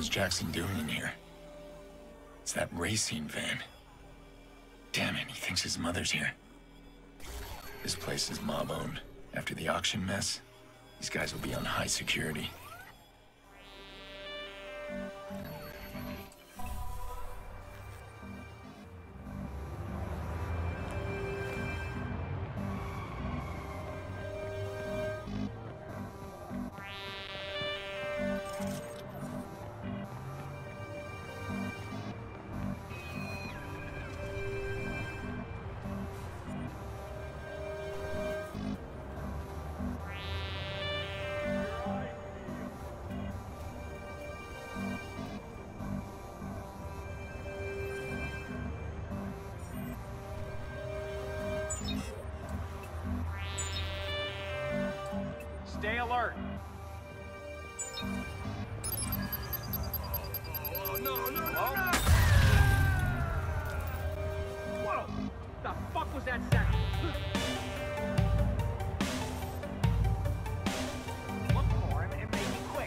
hell's Jackson doing in here? It's that racing van. Damn it, he thinks his mother's here. This place is mob-owned. After the auction mess, these guys will be on high security. Stay alert. Oh, no. Whoa! The fuck was that sound? Look for him and make it quick.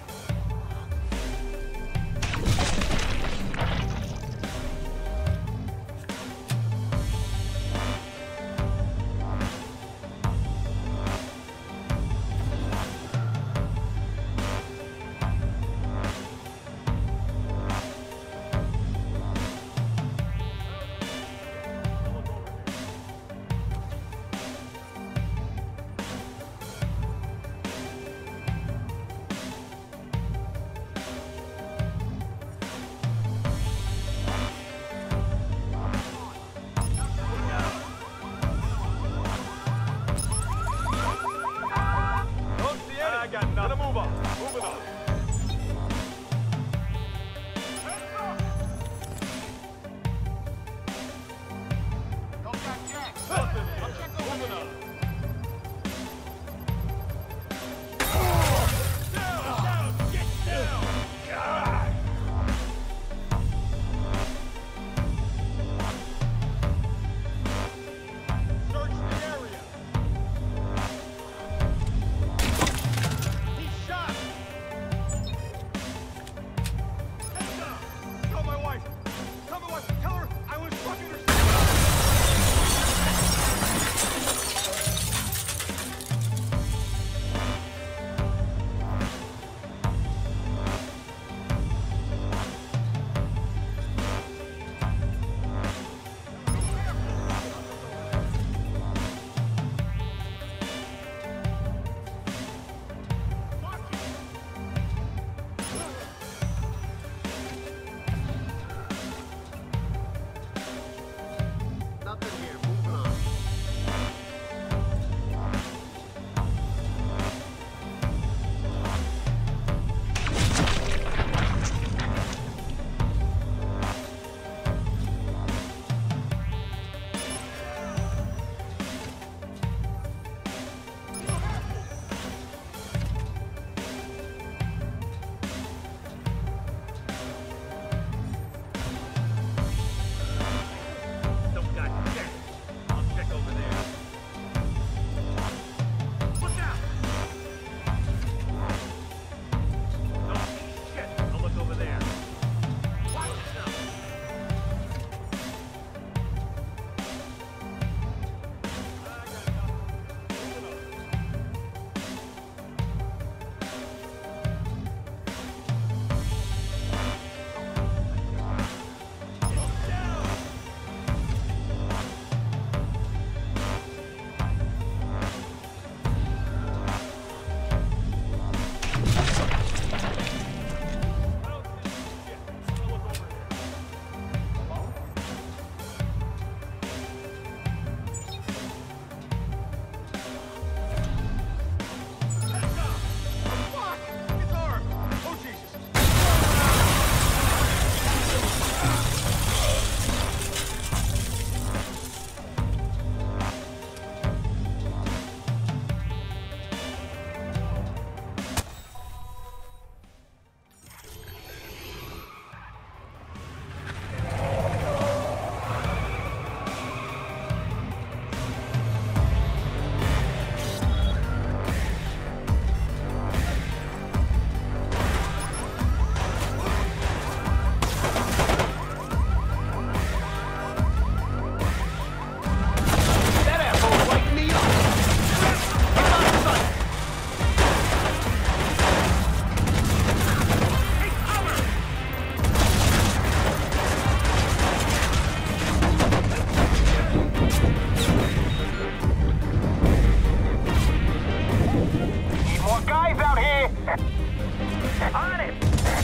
On it!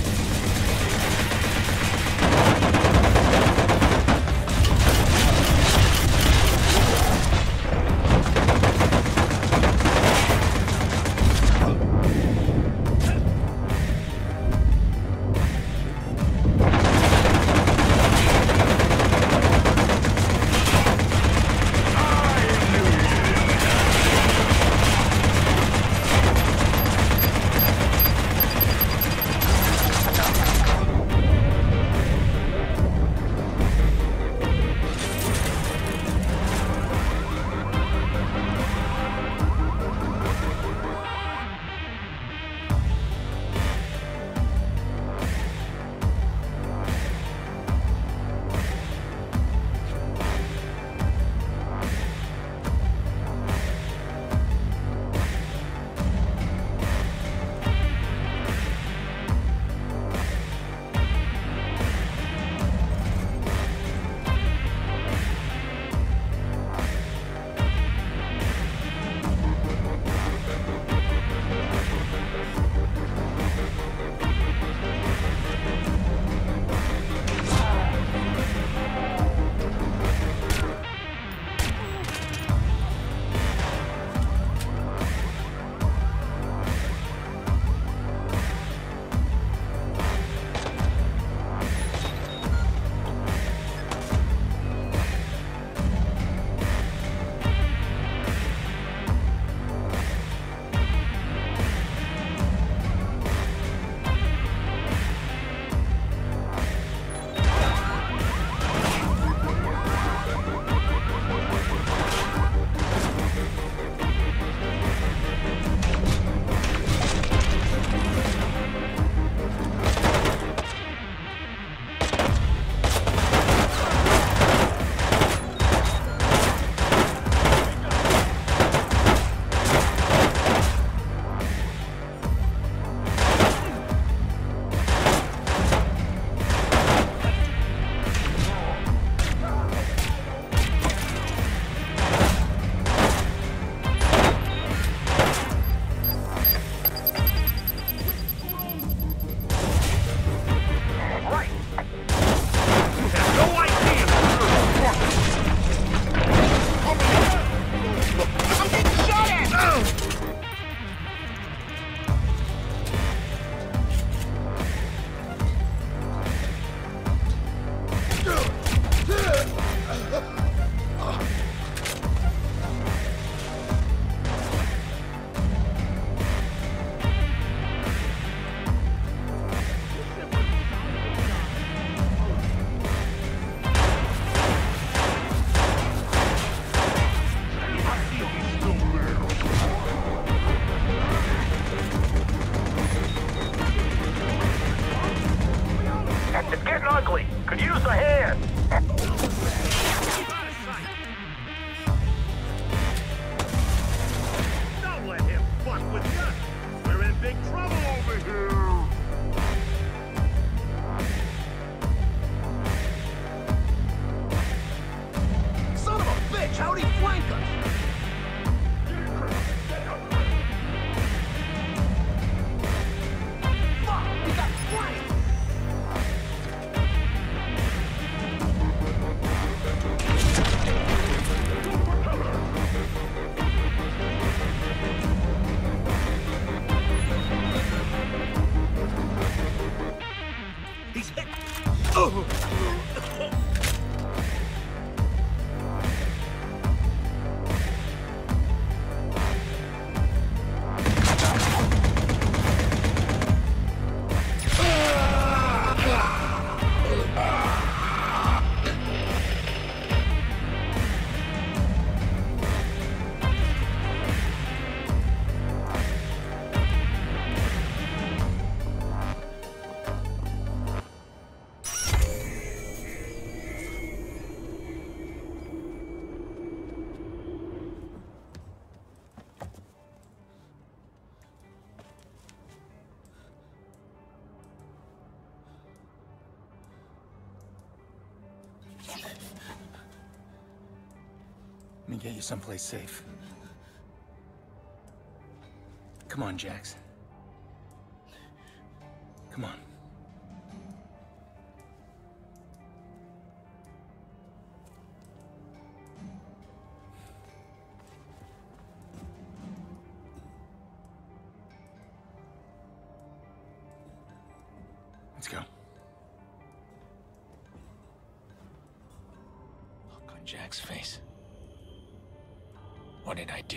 Let me get you someplace safe. Come on, Jax. Come on. Let's go. Look on Jack's face. What did I do?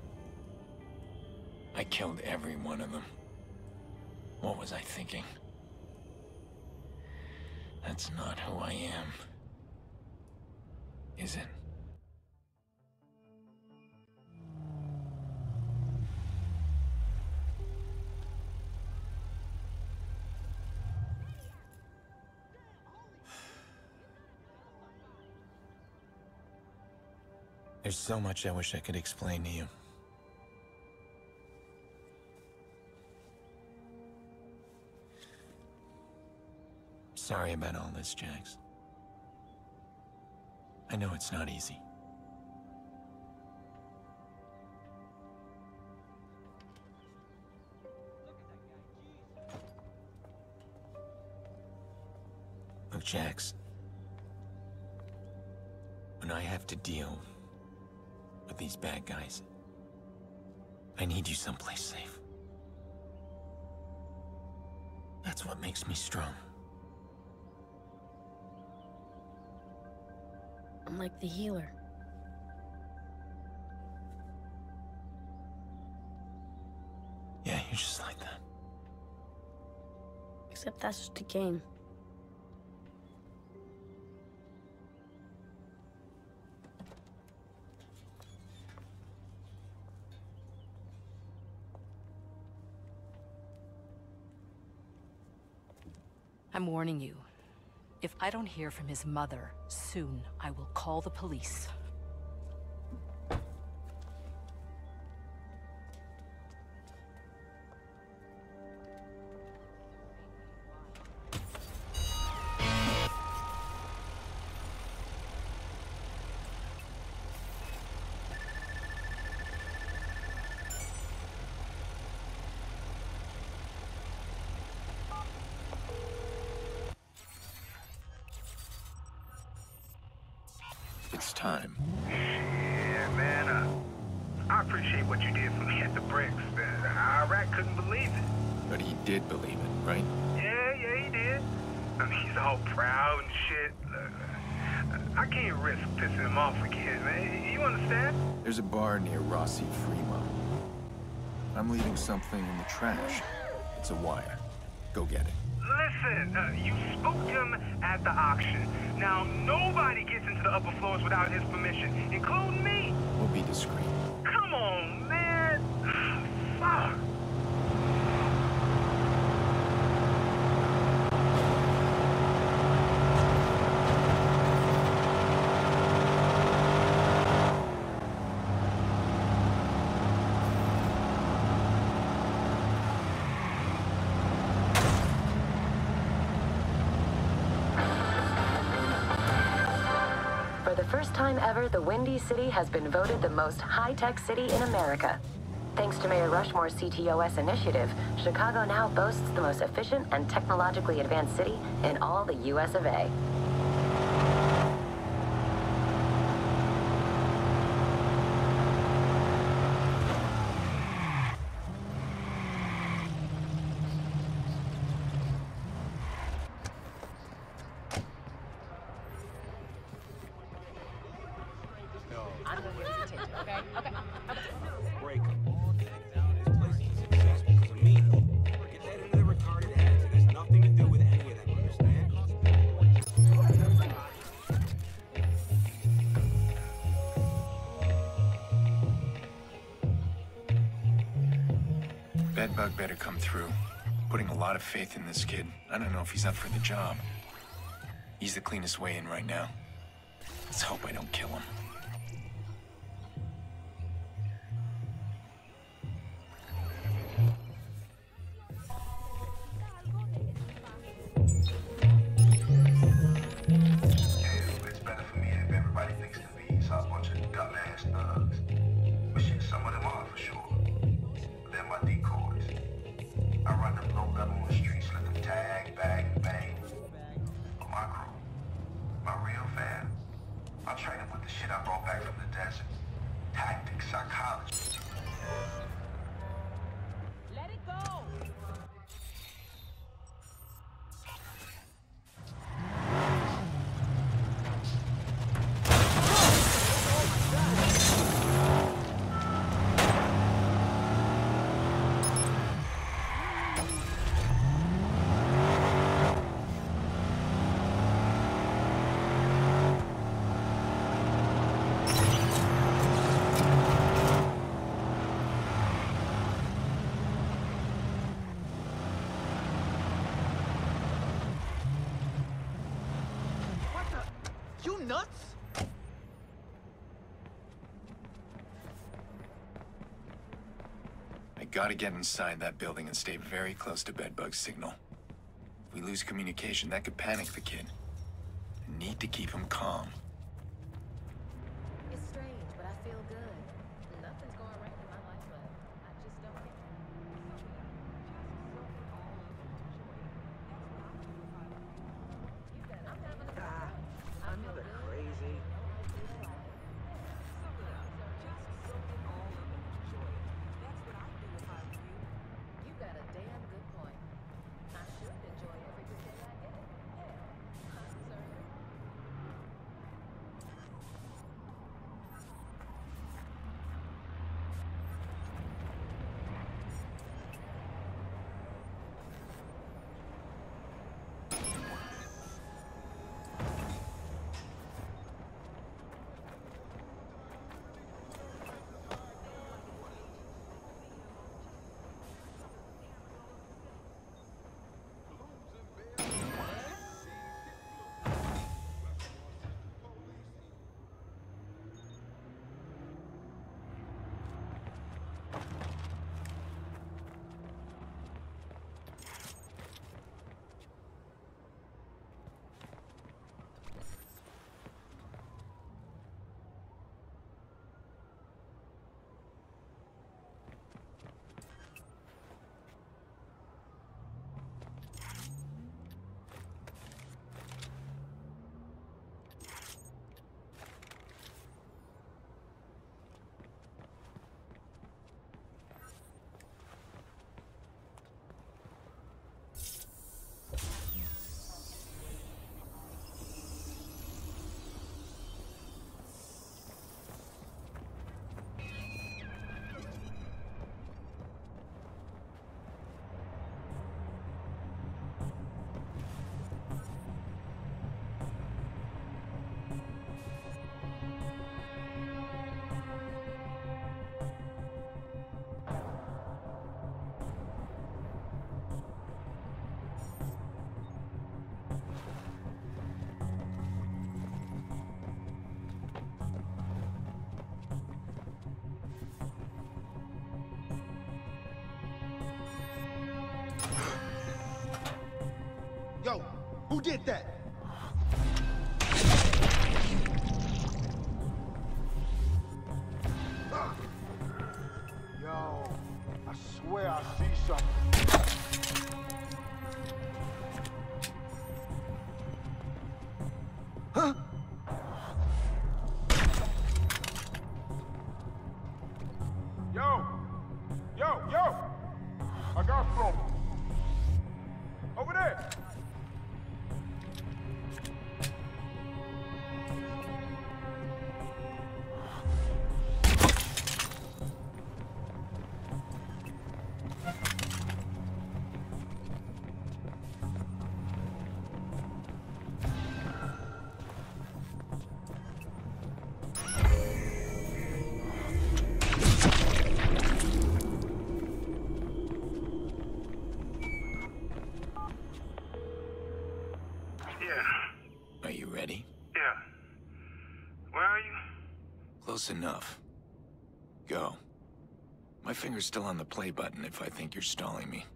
I killed every one of them. What was I thinking? That's not who I am. Is it? There's so much I wish I could explain to you. Sorry about all this, Jax. I know it's not easy. Look, Jax. When I have to deal with these bad guys, I need you someplace safe. That's what makes me strong. I'm like the healer. Yeah, you're just like that. Except that's just a game. I'm warning you. If I don't hear from his mother soon, I will call the police. It's time. Yeah, man, I appreciate what you did for me at the bricks. Iraq couldn't believe it. But he did believe it, right? Yeah, he did. I mean, he's all proud and shit. I can't risk pissing him off again, man. You understand? There's a bar near Rossi Fremont. I'm leaving something in the trash. It's a wire. Go get it. Listen, you spooked him at the auction. Now, nobody gets into the upper floors without his permission, including me. We'll be discreet. Come on, man. Fuck. For the first time ever, the Windy City has been voted the most high-tech city in America. Thanks to Mayor Rushmore's CTOS initiative, Chicago now boasts the most efficient and technologically advanced city in all the US of A. Break them all down. This place is successful because of me. Get that into the retarded heads. It has nothing to do with any of that, you understand? Bedbug better come through. Putting a lot of faith in this kid. I don't know if he's up for the job. He's the cleanest way in right now. Let's hope I don't kill him. It's better for me if everybody thinks the V's are a bunch of dumbass thugs. But shit, some of them are for sure. But they're my decoys. I run them low level on the streets, let them back from the desert. Tactics, psychology. Let it go! You nuts? I gotta get inside that building and stay very close to Bedbug's signal. If we lose communication, that could panic the kid. I need to keep him calm. It's strange, but I feel good. Nothing's going right in my life, but I just don't get Another crazy. You got a damn good point. I should enjoy every good thing I get. Hell, I deserve it. Yo, who did that? Yo, I swear I see something. Huh? Yo! I got trouble. Over there! Are you ready? Yeah. Where are you? Close enough. Go. My finger's still on the play button if I think you're stalling me.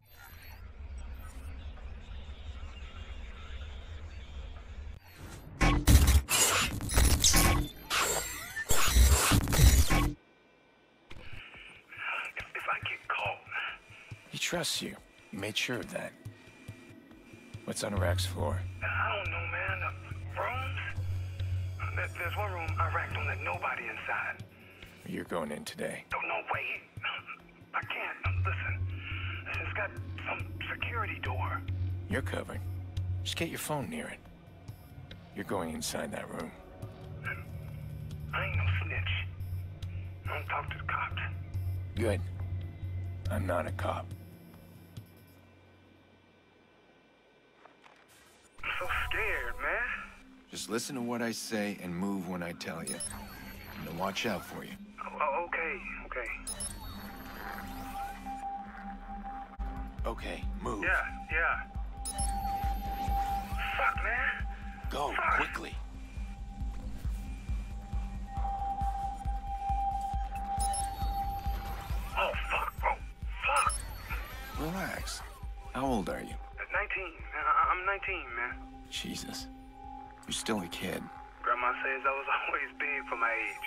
If I get caught. He trusts you. You made sure of that. What's on Iraq's floor? I don't know, man. Rooms? There's one room I racked on that nobody inside. You're going in today. Oh, no, wait. I can't. Listen, it's got some security door. You're covered. Just get your phone near it. You're going inside that room. I ain't no snitch. I don't talk to the cops. Good. I'm not a cop. I'm so scared, man. Just listen to what I say and move when I tell you. I'm gonna watch out for you. Oh, okay. Okay, move. Yeah. Fuck, man. Go, Fuck. quickly. Oh, fuck. Relax. How old are you? 19. I'm 19, man. Jesus. You're still a kid. Grandma says I was always big for my age.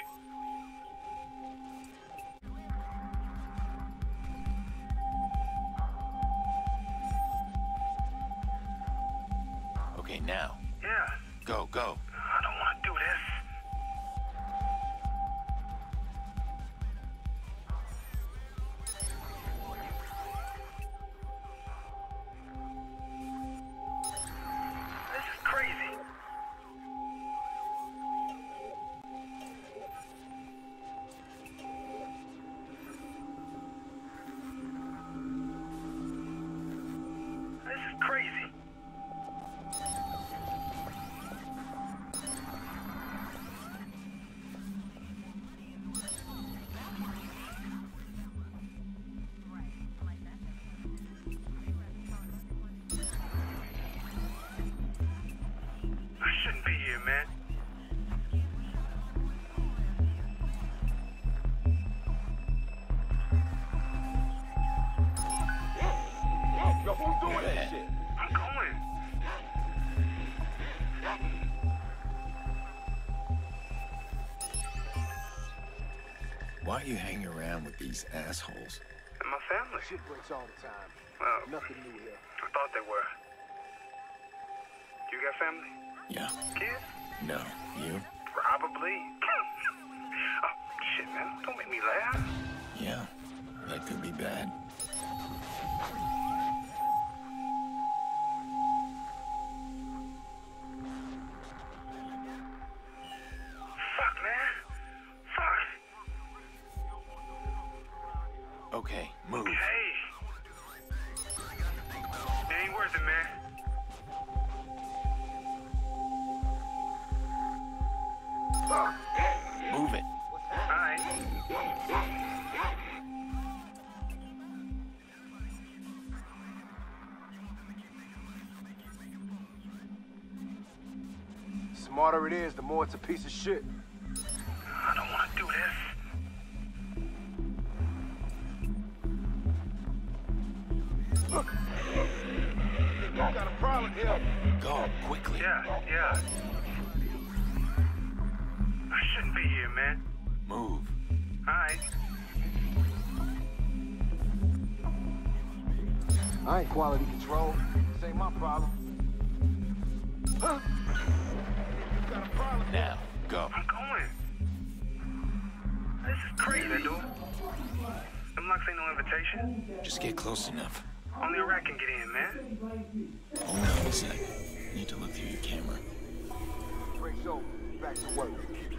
Okay, now. Yeah. Go. I don't want to do this. This is crazy. This is crazy. I shouldn't be here, man. Yo, who's doing this shit? I'm going. Why are you hanging around with these assholes? And my family. Shit breaks all the time. Well, Nothing new here. I thought they were. You got family? Yeah. Kids? No. You? Probably. Oh, shit, man. Don't make me laugh. Yeah. That could be bad. Fuck, man. Fuck. Okay, move. Hey. It ain't worth it, man. Move it. All right. Smarter it is, the more it's a piece of shit. I don't want to do this. You got a problem here. Go, quickly. Yeah. I shouldn't be here, man. Move. All right. I ain't quality control. This ain't my problem. Huh? You got a problem here. Now, go. I'm going. This is crazy, dude. Them locks ain't no invitation. Just get close enough. Only a rat can get in, man. Hold on a sec. Need to look through your camera. Break's over. Back to work.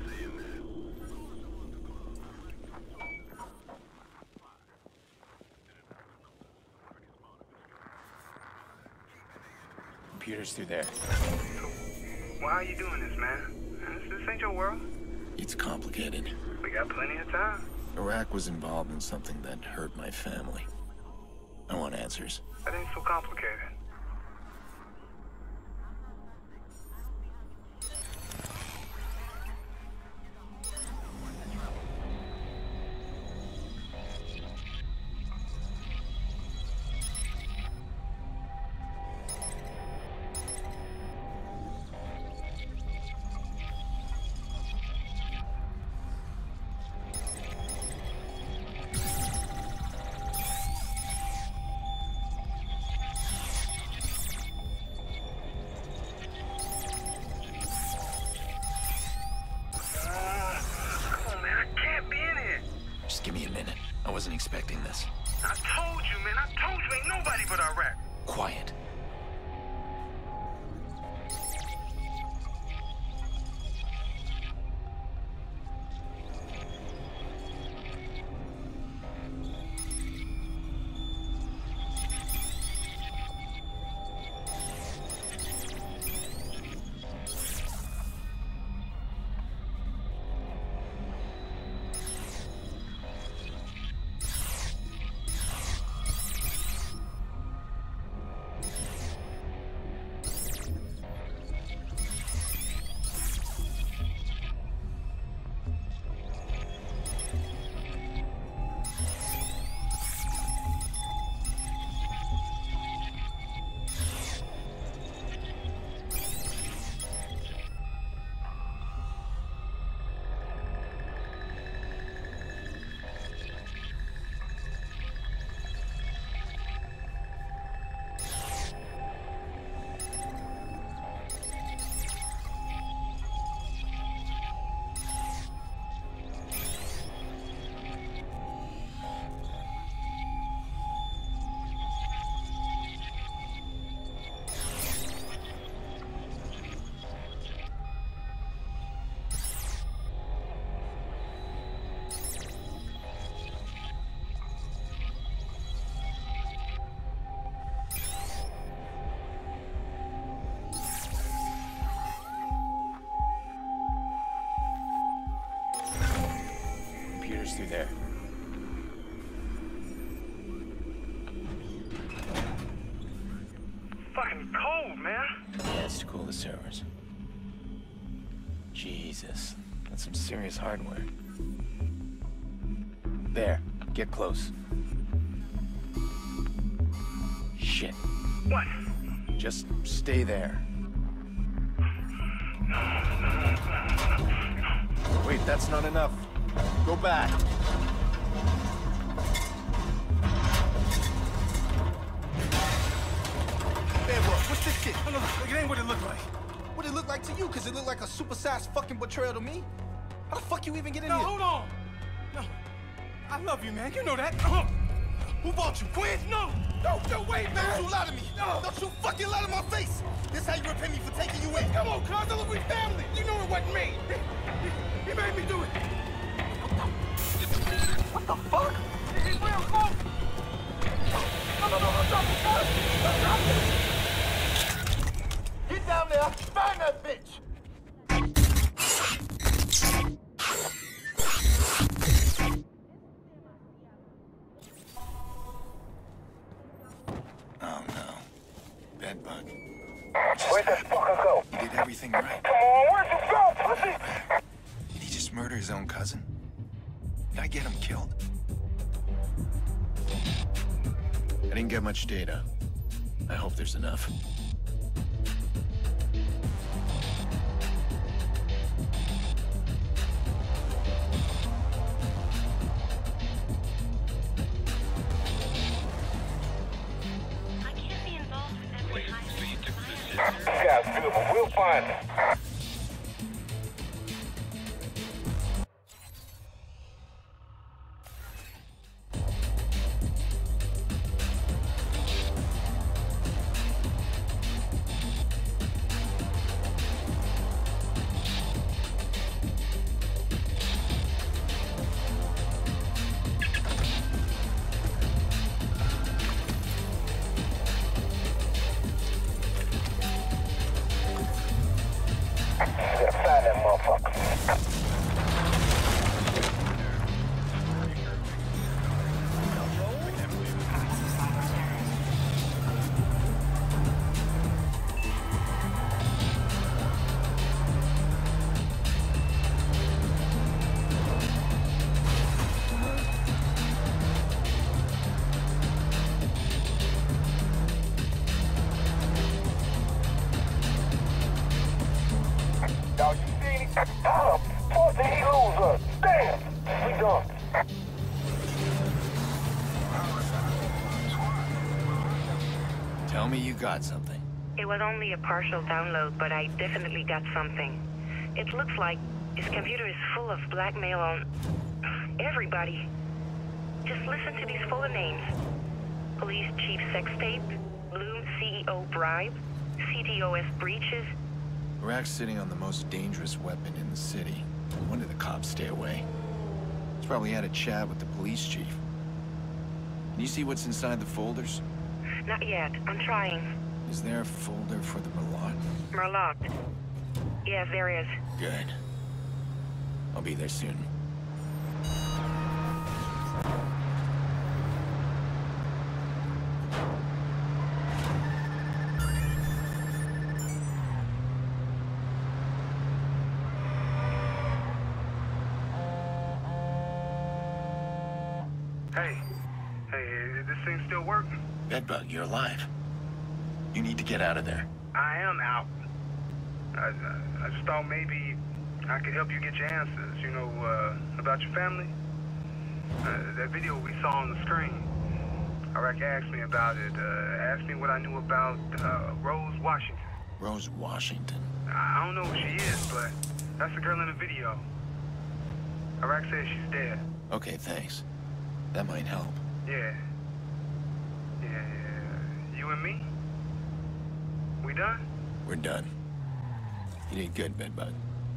Computer's through there. Why are you doing this, man? This ain't your world. It's complicated. We got plenty of time. Iraq was involved in something that hurt my family. I want answers. That ain't so complicated. minute. I wasn't expecting this. I told you, man. I told you ain't nobody but Iraq. Quiet. Through there. Fucking cold, man. Yeah, it's to cool the servers. Jesus, that's some serious hardware. There, get close. Shit. What? Just stay there. Wait, that's not enough. Go back. Man, bro, what's this shit? No, it ain't what it looked like. What it look like to you? Cause it looked like a supersized fucking betrayal to me. How the fuck you even get in here? No, hold on. No, I love you, man. You know that. Who bought you, Quinn? No, wait, man. Don't you lie to me. No. Don't you fucking lie to my face. This how you repay me for taking you in. Come on, cuz. Look, we family. You know it wasn't me. He made me do it. What the fuck? We're close. No, drop it. Get down there. Find that bitch. Oh no. Bedbug. Where'd this fucker go? He did everything right. Come on, where'd you go, pussy? Did he just murder his own cousin? Did I get him killed? I didn't get much data. I hope there's enough. I can't be involved with every high. This guy's good, but we'll find him. Find that motherfucker. Y'all, you see any? How the fuck did he lose us? Damn! We done. Tell me you got something. It was only a partial download, but I definitely got something. It looks like his computer is full of blackmail on everybody. listen to these fuller names. Police Chief Sex Tape, Bloom CEO Bribe, CTOS Breaches. Iraq's sitting on the most dangerous weapon in the city. When did the cops stay away? He's probably had a chat with the police chief. Can you see what's inside the folders? Not yet. I'm trying. Is there a folder for the Merlot? Merlot. Yes, there is. Good. I'll be there soon. Hey, this thing still working? Bedbug, you're alive. You need to get out of there. I am out. I just thought maybe I could help you get your answers, you know, about your family. That video we saw on the screen. Iraq asked me about it, asked me what I knew about Rose Washington. Rose Washington? I don't know who she is, but that's the girl in the video. Iraq says she's dead. Okay, thanks. That might help. Yeah. You and me? We done? We're done. You did good, Bedbug.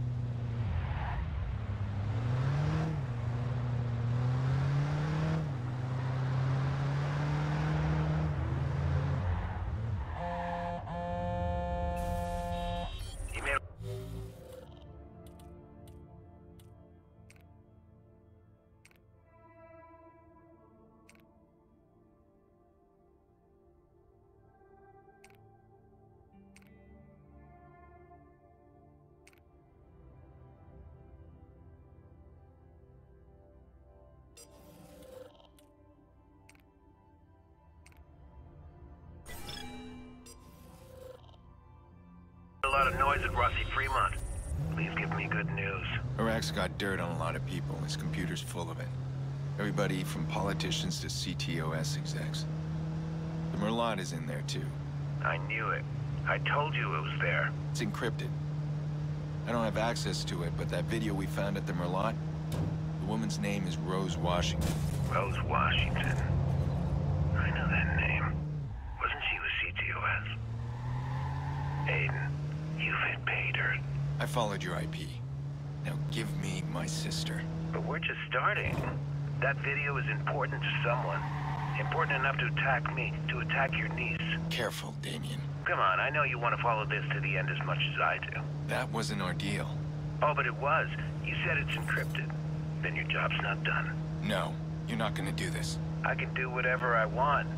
A lot of noise at Rossi Fremont. Please give me good news. Iraq's got dirt on a lot of people. His computer's full of it. Everybody from politicians to CTOS execs. The Merlot is in there too. I knew it. I told you it was there. It's encrypted. I don't have access to it, but that video we found at the Merlot, the woman's name is Rose Washington. Rose Washington. I know that name. Wasn't she with CTOS? Aiden, you've paid her. I followed your IP. Now give me my sister. But we're just starting. That video is important to someone. Important enough to attack me, to attack your niece. Careful, Damien. Come on, I know you want to follow this to the end as much as I do. That was an ordeal. Oh, but it was. You said it's encrypted. Then your job's not done. No, you're not gonna do this. I can do whatever I want.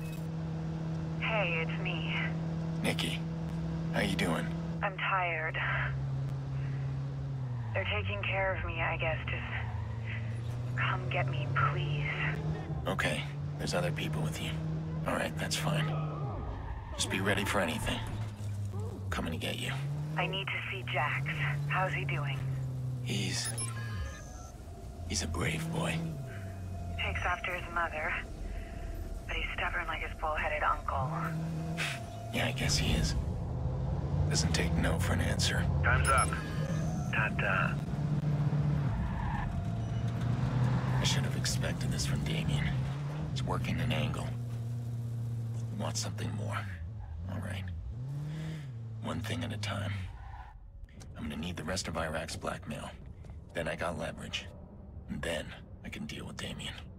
Hey, it's me. Nikki, how you doing? I'm tired. They're taking care of me, I guess. Just come get me, please. Okay, there's other people with you. All right, that's fine. Just be ready for anything. Coming to get you. I need to see Jax. How's he doing? He's a brave boy. Takes after his mother, but he's stubborn like his bull-headed uncle. Yeah, I guess he is. Doesn't take no for an answer. Time's up. Ta-ta. I should have expected this from Damien. He's working an angle. He wants something more. All right. One thing at a time. I'm gonna need the rest of Iraq's blackmail. Then I got leverage. And then I can deal with Damien.